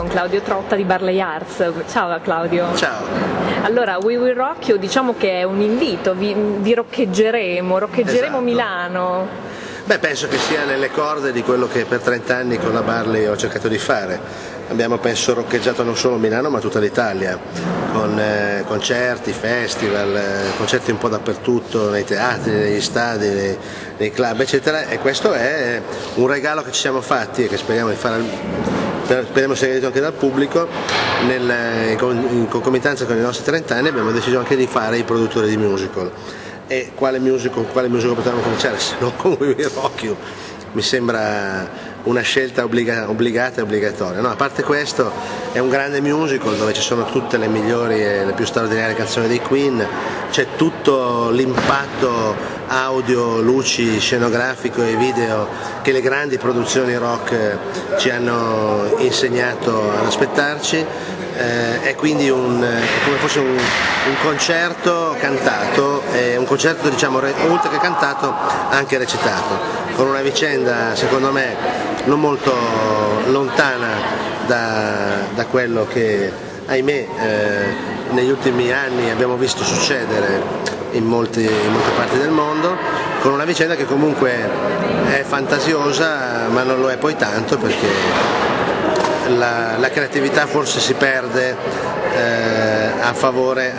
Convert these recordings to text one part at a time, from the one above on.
Claudio Trotta di Barley Arts. Ciao Claudio. Ciao. Allora, We Will Rock You, diciamo che è un invito, vi roccheggeremo Esatto. Milano. Beh, penso che sia nelle corde di quello che per 30 anni con la Barley ho cercato di fare. Abbiamo, penso, roccheggiato non solo Milano ma tutta l'Italia, con concerti, festival, concerti un po' dappertutto, nei teatri, negli stadi, nei club, eccetera, e questo è un regalo che ci siamo fatti e che speriamo di fare, speriamo sia gradito anche dal pubblico. In concomitanza con i nostri 30 anni abbiamo deciso anche di fare i produttori di musical. E quale musical potremmo cominciare se non con We Will Rock You? Mi sembra una scelta obbligata e obbligatoria. No, a parte questo, è un grande musical dove ci sono tutte le migliori e le più straordinarie canzoni dei Queen, c'è tutto l'impatto audio, luci, scenografico e video che le grandi produzioni rock ci hanno insegnato ad aspettarci. È quindi è come fosse un concerto cantato, un concerto, diciamo, oltre che cantato anche recitato, con una vicenda secondo me non molto lontana da quello che, ahimè, negli ultimi anni abbiamo visto succedere in molte parti del mondo, con una vicenda che comunque è fantasiosa ma non lo è poi tanto, perché la creatività forse si perde a favore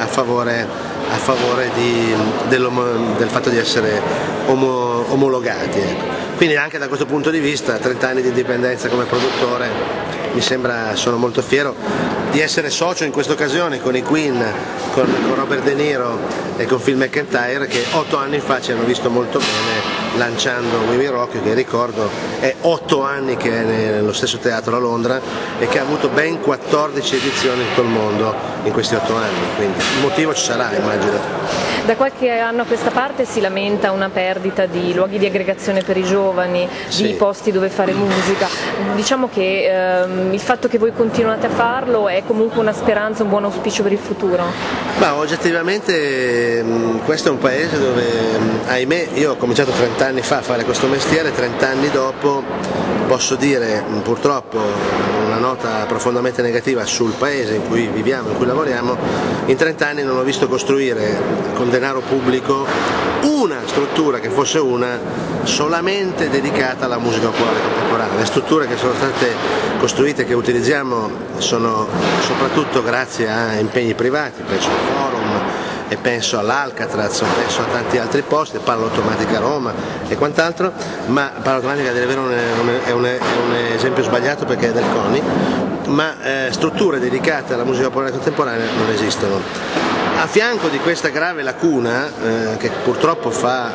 del fatto di essere omologati. Ecco. Quindi anche da questo punto di vista, 30 anni di indipendenza come produttore, mi sembra, sono molto fiero di essere socio in questa occasione con i Queen, con Robert De Niro e con Phil McIntyre, che 8 anni fa ci hanno visto molto bene lanciando We Will Rock You, che ricordo è 8 anni che è nello stesso teatro a Londra e che ha avuto ben 14 edizioni in tutto il mondo in questi 8 anni, quindi il motivo ci sarà, immagino. Da qualche anno a questa parte si lamenta una perdita di luoghi di aggregazione per i giovani, Sì. di posti dove fare musica. Diciamo che il fatto che voi continuate a farlo è comunque una speranza, un buon auspicio per il futuro? Ma oggettivamente questo è un paese dove, ahimè, io ho cominciato 30 anni fa a fare questo mestiere, 30 anni dopo posso dire purtroppo una nota profondamente negativa sul paese in cui viviamo, in cui lavoriamo. In 30 anni non ho visto costruire con denaro pubblico una struttura che fosse una solamente dedicata alla musica popolare contemporanea. Le strutture che sono state costruite, che utilizziamo, sono soprattutto grazie a impegni privati, penso al Forum e penso all'Alcatraz, penso a tanti altri posti, Palla Automatica a Roma e quant'altro, ma Palla Automatica, a dire il vero, è un esempio sbagliato perché è del CONI, ma strutture dedicate alla musica popolare contemporanea non esistono. A fianco di questa grave lacuna, che purtroppo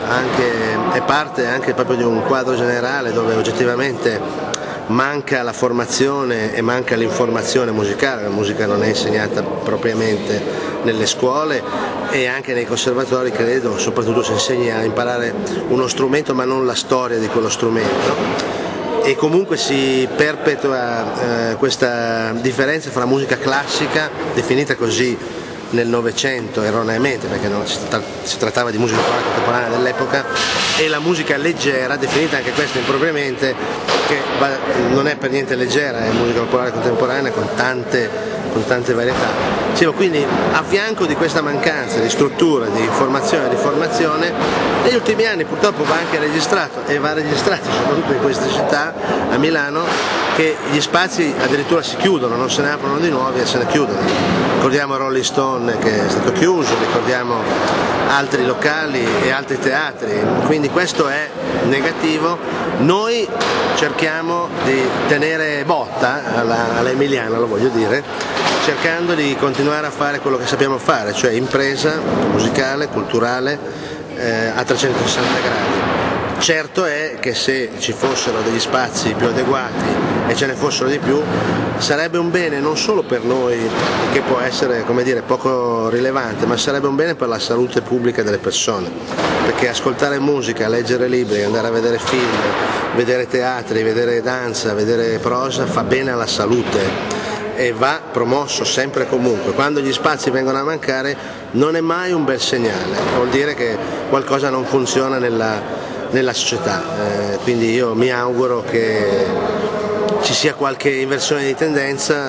è parte anche proprio di un quadro generale dove oggettivamente manca la formazione e manca l'informazione musicale, la musica non è insegnata propriamente nelle scuole e anche nei conservatori, credo, soprattutto si insegna a imparare uno strumento ma non la storia di quello strumento. E comunque si perpetua questa differenza fra musica classica, definita così nel Novecento erroneamente, perché non si trattava di musica popolare contemporanea dell'epoca, e la musica leggera, definita anche questa impropriamente, che non è per niente leggera, è musica popolare contemporanea con tante varietà. Quindi a fianco di questa mancanza di struttura, di formazione e di formazione, negli ultimi anni purtroppo va anche registrato, e va registrato soprattutto in queste città, a Milano, che gli spazi addirittura si chiudono, non se ne aprono di nuovi e se ne chiudono. Ricordiamo Rolling Stone che è stato chiuso, ricordiamo altri locali e altri teatri, quindi questo è negativo. Noi cerchiamo di tenere botta alla Emiliana, lo voglio dire, cercando di continuare a fare quello che sappiamo fare, cioè impresa musicale, culturale, a 360 gradi. Certo è che se ci fossero degli spazi più adeguati e ce ne fossero di più, sarebbe un bene non solo per noi, che può essere, come dire, poco rilevante, ma sarebbe un bene per la salute pubblica delle persone, perché ascoltare musica, leggere libri, andare a vedere film, vedere teatri, vedere danza, vedere prosa fa bene alla salute e va promosso sempre e comunque. Quando gli spazi vengono a mancare non è mai un bel segnale, vuol dire che qualcosa non funziona nella società, quindi io mi auguro che ci sia qualche inversione di tendenza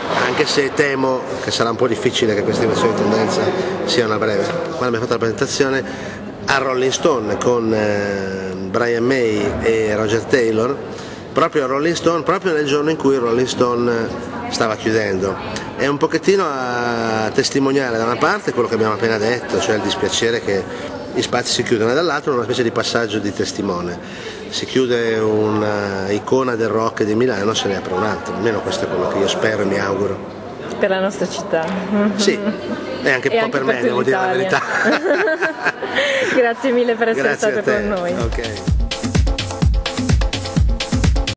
anche se temo che sarà un po' difficile che queste inversioni di tendenza siano a breve. Quando abbiamo fatto la presentazione a Rolling Stone con Brian May e Roger Taylor, proprio a Rolling Stone, proprio nel giorno in cui Rolling Stone stava chiudendo, è un pochettino a testimoniare da una parte quello che abbiamo appena detto, cioè il dispiacere che gli spazi si chiudono, e dall'altro una specie di passaggio di testimone. Si chiude un'icona del rock di Milano, se ne apre un'altra, almeno questo è quello che io spero e mi auguro. Per la nostra città. Sì, e anche un po' per me, devo dire la verità. Grazie mille per essere Grazie state con noi. Okay.